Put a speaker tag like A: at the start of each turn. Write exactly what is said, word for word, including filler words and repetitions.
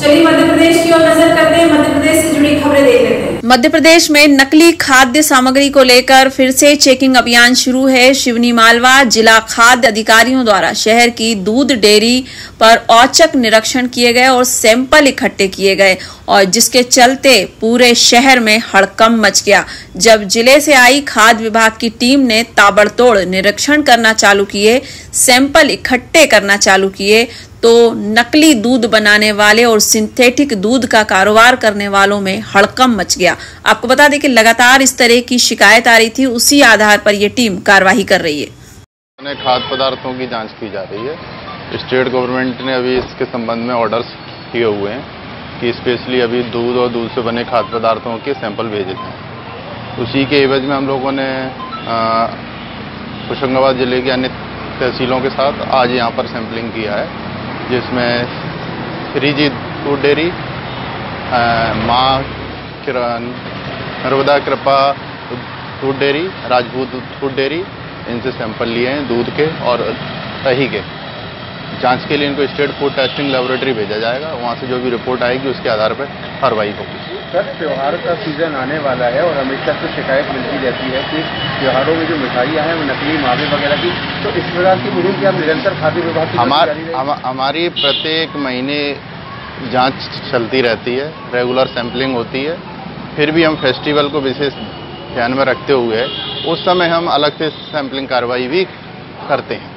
A: चलिए मध्य प्रदेश की ओर नजर करते हैं, मध्य प्रदेश से जुड़ी खबरें देख लेते हैं।
B: मध्य प्रदेश में नकली खाद्य सामग्री को लेकर फिर से चेकिंग अभियान शुरू है। शिवनी मालवा जिला खाद्य अधिकारियों द्वारा शहर की दूध डेयरी पर औचक निरीक्षण किए गए और सैंपल इकट्ठे किए गए, और जिसके चलते पूरे शहर में हड़कंप मच गया। जब जिले से आई खाद्य विभाग की टीम ने ताबड़तोड़ निरीक्षण करना चालू किए, सैंपल इकट्ठे करना चालू किए, तो नकली दूध बनाने वाले और सिंथेटिक दूध का कारोबार करने वालों में हड़कंप मच गया। आपको बता दें कि लगातार इस तरह की शिकायत आ रही थी, उसी आधार पर ये टीम कार्रवाई कर रही है।
C: खाद्य पदार्थों की जांच की जा रही है। स्टेट गवर्नमेंट ने अभी इसके संबंध में ऑर्डर्स किए हुए हैं कि स्पेशली अभी दूध और दूध से बने खाद्य पदार्थों के सैंपल भेजे जाएं। उसी के एवज में हम लोगों ने होशंगाबाद जिले के अन्य तहसीलों के साथ आज यहाँ पर सैंपलिंग किया है, जिसमें श्रीजी दूध डेयरी, माँ किरण, नर्मदा कृपा दूध डेयरी, राजपूत दूध डेयरी, इनसे सैंपल लिए हैं दूध के और दही के। जांच के लिए इनको स्टेट फूड टेस्टिंग लेबोरेटरी भेजा जाएगा। वहाँ से जो भी रिपोर्ट आएगी उसके आधार पर कार्रवाई होगी।
D: सर, त्योहार का सीजन आने वाला है और हमेशा से शिकायत मिलती रहती है कि त्योहारों में जो मिठाइयाँ हैं वो नकली मावे वगैरह की, तो इस प्रकार की मुहिम क्या निरंतर खाद्य विभाग की
C: हमार, हम, हमारी प्रत्येक महीने जांच चलती रहती है, रेगुलर सैंपलिंग होती है। फिर भी हम फेस्टिवल को विशेष ध्यान में रखते हुए उस समय हम अलग से सैंपलिंग कार्रवाई भी करते हैं।